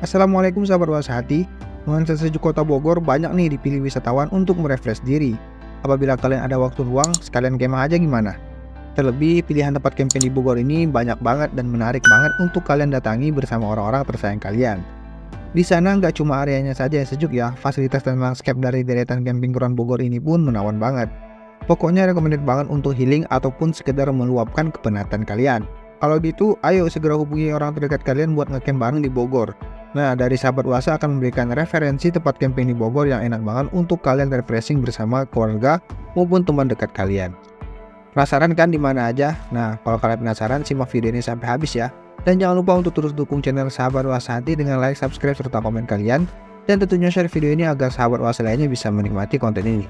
Assalamualaikum sahabat Wasahati. Nuansa sejuk kota Bogor banyak nih dipilih wisatawan untuk merefresh diri. Apabila kalian ada waktu luang, sekalian kemah aja gimana? Terlebih pilihan tempat camping di Bogor ini banyak banget dan menarik banget untuk kalian datangi bersama orang-orang tersayang kalian. Di sana nggak cuma areanya saja yang sejuk ya, fasilitas dan landscape dari deretan camping ground Bogor ini pun menawan banget. Pokoknya recommended banget untuk healing ataupun sekedar meluapkan kepenatan kalian. Kalau gitu, ayo segera hubungi orang terdekat kalian buat ngecamp bareng di Bogor. Nah, dari sahabat Wasa akan memberikan referensi tempat camping di Bogor yang enak banget untuk kalian refreshing bersama keluarga maupun teman dekat kalian. Penasaran kan di mana aja? Nah, kalau kalian penasaran, simak video ini sampai habis ya. Dan jangan lupa untuk terus dukung channel sahabat Wasahati dengan like, subscribe, serta komen kalian. Dan tentunya share video ini agar sahabat Wasa lainnya bisa menikmati konten ini.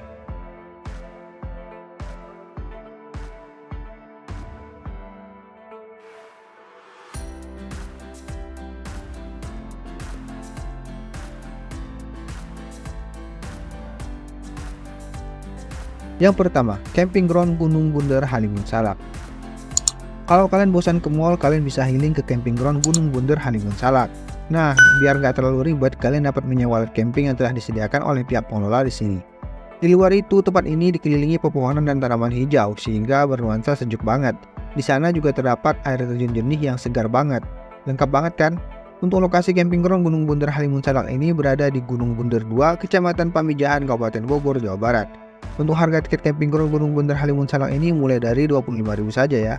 Yang pertama, camping ground Gunung Bunder Halimun Salak. Kalau kalian bosan ke mall, kalian bisa healing ke camping ground Gunung Bunder Halimun Salak. Nah, biar nggak terlalu ribet, kalian dapat menyewa camping yang telah disediakan oleh pihak pengelola di sini. Di luar itu, tempat ini dikelilingi pepohonan dan tanaman hijau sehingga bernuansa sejuk banget. Di sana juga terdapat air terjun jernih yang segar banget. Lengkap banget kan? Untuk lokasi camping ground Gunung Bunder Halimun Salak ini berada di Gunung Bunder 2, Kecamatan Pamijahan, Kabupaten Bogor, Jawa Barat. Untuk harga tiket camping ground Gunung Bunder Halimun Salak ini mulai dari 25.000 saja ya.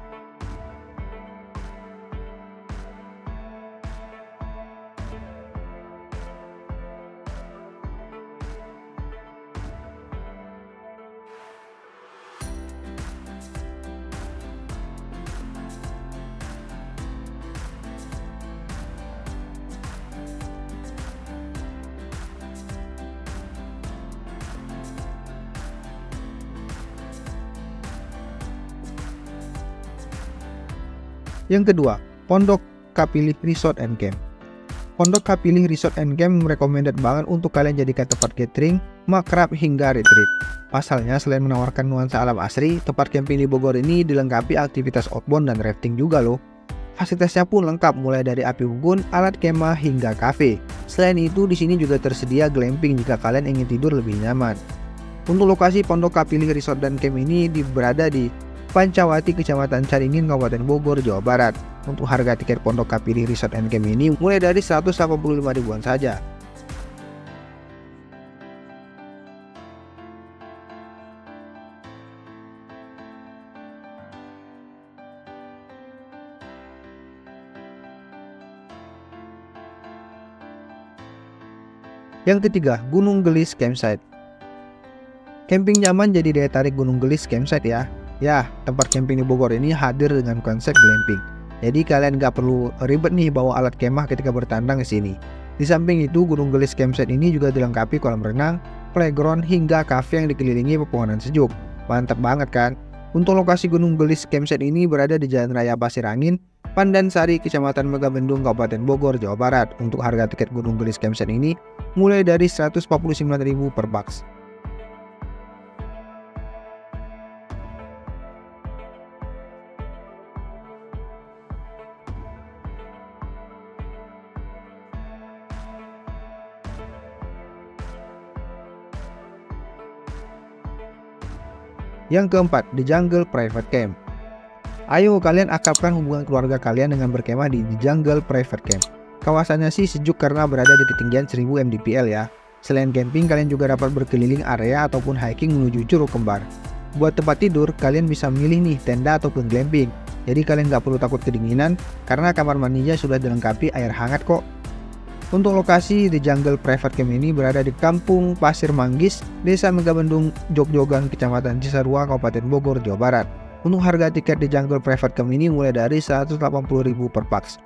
Yang kedua, Pondok Kapilih Resort and Camp. Pondok Kapilih Resort and Camp recommended banget untuk kalian jadikan tempat gathering, makrab hingga retreat. Pasalnya selain menawarkan nuansa alam asri, tempat camping di Bogor ini dilengkapi aktivitas outbound dan rafting juga loh. Fasilitasnya pun lengkap mulai dari api unggun, alat kemah hingga kafe. Selain itu di sini juga tersedia glamping jika kalian ingin tidur lebih nyaman. Untuk lokasi Pondok Kapilih Resort dan Camp ini berada di Pancawati, Kecamatan Caringin, Kabupaten Bogor, Jawa Barat. Untuk harga tiket Pondok Kapilih Resort and Camp ini mulai dari 185 ribuan saja. Yang ketiga, Gunung Gelis Campsite. Camping nyaman jadi daya tarik Gunung Gelis Campsite ya. Ya, tempat camping di Bogor ini hadir dengan konsep glamping. Jadi kalian nggak perlu ribet nih bawa alat kemah ketika bertandang ke sini. Di samping itu, Gunung Gelis Campsite ini juga dilengkapi kolam renang, playground hingga kafe yang dikelilingi pepohonan sejuk. Mantap banget kan? Untuk lokasi Gunung Gelis Campsite ini berada di Jalan Raya Pasir Angin, Pandansari, Kecamatan Megabendung, Kabupaten Bogor, Jawa Barat. Untuk harga tiket Gunung Gelis Campsite ini mulai dari 149.000 per box. Yang keempat, The Jungle Private Camp. Ayo kalian akrabkan hubungan keluarga kalian dengan berkemah di The Jungle Private Camp. Kawasannya sih sejuk karena berada di ketinggian 1000 mdpl ya. Selain camping, kalian juga dapat berkeliling area ataupun hiking menuju Curug Kembar. Buat tempat tidur, kalian bisa milih nih tenda ataupun glamping. Jadi kalian nggak perlu takut kedinginan karena kamar mandinya sudah dilengkapi air hangat kok. Untuk lokasi The Jungle Private Camp ini berada di Kampung Pasir Manggis, Desa Megabendung, Jogjogan, Kecamatan Cisarua, Kabupaten Bogor, Jawa Barat. Untuk harga tiket The Jungle Private Camp ini mulai dari 180.000 per pax.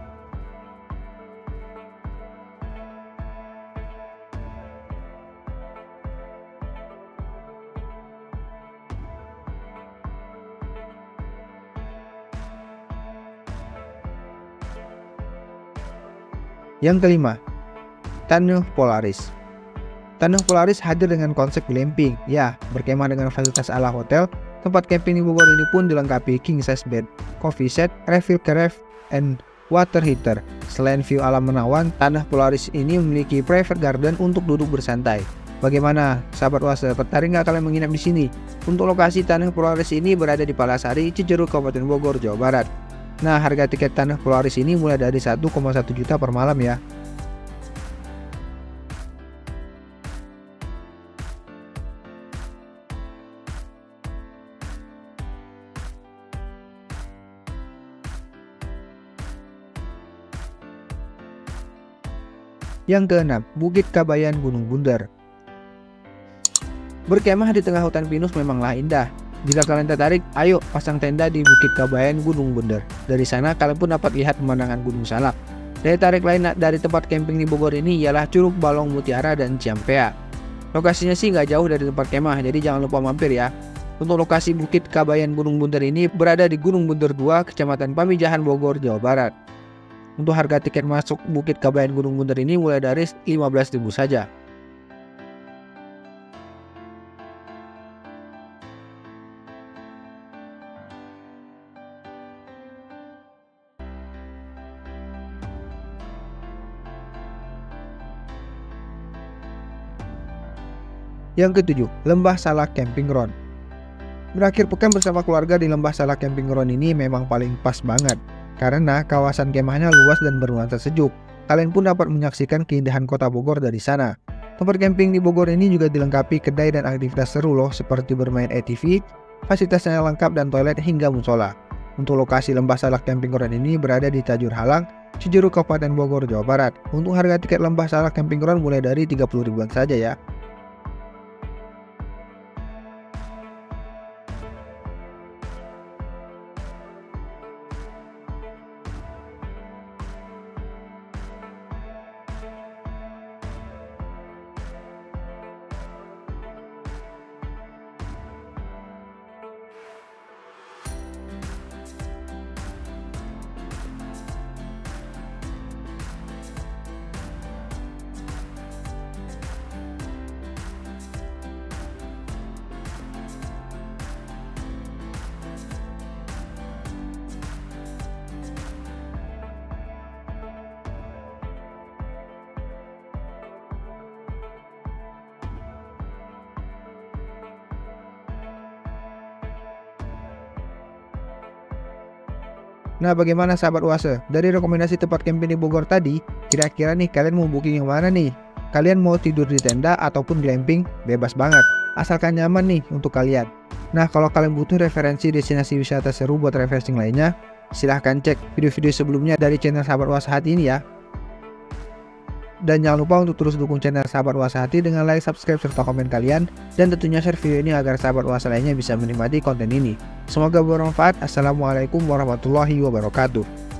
Yang kelima, Taneuh Polaris. Taneuh Polaris hadir dengan konsep glamping. Ya, berkemah dengan fasilitas ala hotel. Tempat camping di Bogor ini pun dilengkapi king size bed, coffee set, refill carafe, and water heater. Selain view alam menawan, tanah Polaris ini memiliki private garden untuk duduk bersantai. Bagaimana, sahabat Oase, tertarik nggak kalian menginap di sini? Untuk lokasi tanah Polaris ini berada di Palasari, Cijeruk, Kabupaten Bogor, Jawa Barat. Nah, harga tiket tanah Polaris ini mulai dari 1,1 juta per malam ya. Yang keenam, Bukit Kabayan Gunung Bunder. Berkemah di tengah hutan pinus memanglah indah. Jika kalian tertarik, ayo pasang tenda di Bukit Kabayan Gunung Bunder. Dari sana kalian pun dapat lihat pemandangan Gunung Salak. Daya tarik lain dari tempat camping di Bogor ini ialah Curug Balong Mutiara dan Ciampea. Lokasinya sih nggak jauh dari tempat kemah, jadi jangan lupa mampir ya. Untuk lokasi Bukit Kabayan Gunung Bunder ini berada di Gunung Bunder 2, Kecamatan Pamijahan, Bogor, Jawa Barat. Untuk harga tiket masuk Bukit Kabayan Gunung Bunder ini mulai dari 15.000 saja. Yang ketujuh, Lembah Salak Camping Ground. Berakhir pekan bersama keluarga di Lembah Salak Camping Ground ini memang paling pas banget, karena kawasan kemahnya luas dan bernuansa sejuk. Kalian pun dapat menyaksikan keindahan kota Bogor dari sana. Tempat camping di Bogor ini juga dilengkapi kedai dan aktivitas seru loh, seperti bermain ATV, fasilitasnya lengkap dan toilet hingga musola. Untuk lokasi Lembah Salak Camping Ground ini berada di Tajur Halang, Cijeruk, Kabupaten Bogor, Jawa Barat. Untuk harga tiket Lembah Salak Camping Ground mulai dari 30 ribuan saja ya. Nah, bagaimana sahabat Oase? Dari rekomendasi tempat camping di Bogor tadi, kira-kira nih kalian mau booking yang mana nih? Kalian mau tidur di tenda ataupun glamping? Bebas banget, asalkan nyaman nih untuk kalian. Nah, kalau kalian butuh referensi destinasi wisata seru buat refreshing lainnya, silahkan cek video-video sebelumnya dari channel Sahabat Oase Hati ini ya. Dan jangan lupa untuk terus dukung channel Sahabat Oase Hati dengan like, subscribe, serta komen kalian. Dan tentunya share video ini agar sahabat Oase lainnya bisa menikmati konten ini. Semoga bermanfaat. Assalamualaikum warahmatullahi wabarakatuh.